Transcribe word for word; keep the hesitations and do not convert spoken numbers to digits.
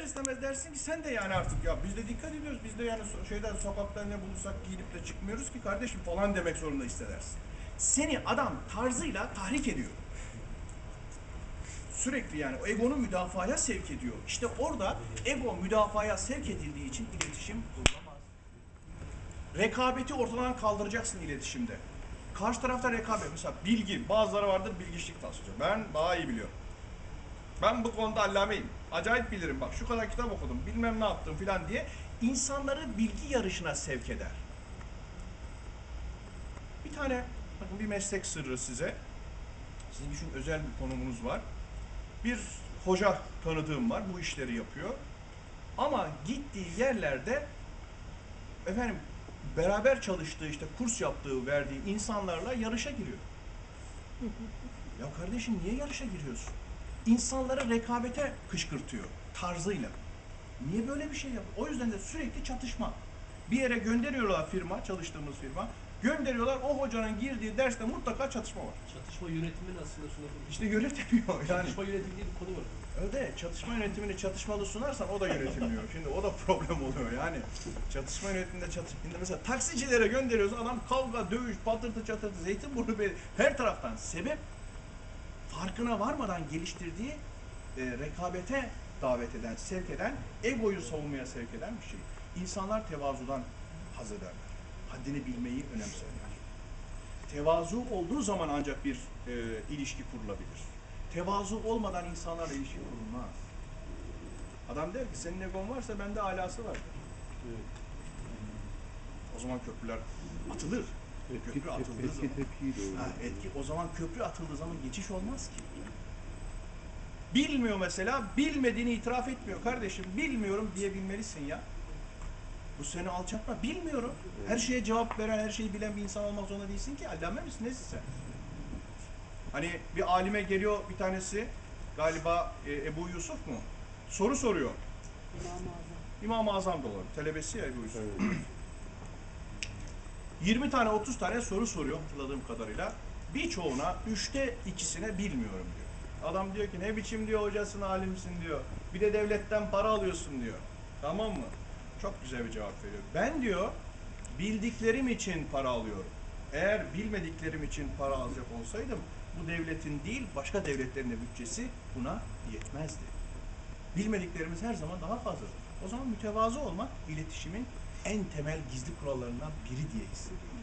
istemez dersin ki sen de yani artık ya biz de dikkat ediyoruz. Biz de yani so şeyden sokakta ne bulursak giyinip de çıkmıyoruz ki kardeşim falan demek zorunda hissedersin. Seni adam tarzıyla tahrik ediyor. Sürekli yani o egonu müdafaya sevk ediyor. İşte orada ego müdafaya sevk edildiği için iletişim kurulamaz. Rekabeti ortadan kaldıracaksın iletişimde. Karşı tarafta rekabet. Mesela bilgi. Bazıları vardır bilgiçlik taslıyor. Ben daha iyi biliyorum. Ben bu konuda allameyim. Acayip bilirim. Bak şu kadar kitap okudum. Bilmem ne yaptım filan diye. İnsanları bilgi yarışına sevk eder. Bir tane bakın bir meslek sırrı size. Sizin için özel bir konumunuz var. Bir hoca tanıdığım var. Bu işleri yapıyor. Ama gittiği yerlerde efendim beraber çalıştığı işte kurs yaptığı verdiği insanlarla yarışa giriyor. Ya kardeşim niye yarışa giriyorsun? İnsanları rekabete kışkırtıyor tarzıyla. Niye böyle bir şey yapıyor? O yüzden de sürekli çatışma. Bir yere gönderiyorlar firma, çalıştığımız firma. Gönderiyorlar o hocanın girdiği derste mutlaka çatışma var. Çatışma yönetimini aslında sunabilir. İşte yönetemiyor yani. Çatışma yönetimi diye bir konu var. Öyle çatışma yönetimini çatışmalı sunarsan o da yönetilmiyor. Şimdi o da problem oluyor yani. Çatışma yönetiminde çatışma. Mesela taksicilere gönderiyorsun adam kavga, dövüş, patırtı çatırtı, Zeytinburnu Belediye her taraftan sebep farkına varmadan geliştirdiği e, rekabete davet eden, sevk eden, egoyu savunmaya sevk eden bir şey. İnsanlar tevazudan haz ederler. Haddini bilmeyi önemserler. Tevazu olduğu zaman ancak bir e, ilişki kurulabilir. Tevazu olmadan insanlarla ilişki kurulmaz. Adam der ki senin egon varsa bende alası var. Evet. O zaman köprüler atılır. Etki, Köprü atıldığı etki zaman. tepkiyi doğru. Ha, etki, o zaman köprü atıldığı zaman geçiş olmaz ki. Bilmiyor mesela, bilmediğini itiraf etmiyor. Kardeşim bilmiyorum diyebilmelisin ya. Bu seni alçatma. Bilmiyorum. Her şeye cevap veren, her şeyi bilen bir insan olmak zorunda değilsin ki. Allame misin? Nesin sen? Hani bir alime geliyor bir tanesi, galiba e, Ebu Yusuf mu? Soru soruyor. İmam-ı Azam. İmam-ı Azam da olur. Telebesi ya Ebu Yusuf. Evet. yirmi tane otuz tane soru soruyor hatırladığım kadarıyla. Birçoğuna üçte ikisine bilmiyorum diyor. Adam diyor ki ne biçim diyor hocasın alimsin diyor. Bir de devletten para alıyorsun diyor. Tamam mı? Çok güzel bir cevap veriyor. Ben diyor bildiklerim için para alıyorum. Eğer bilmediklerim için para alacak olsaydım bu devletin değil başka devletlerin de bütçesi buna yetmezdi. Bilmediklerimiz her zaman daha fazladır. O zaman mütevazı olmak iletişimin en temel gizli kurallarından biri diye hissediyorum.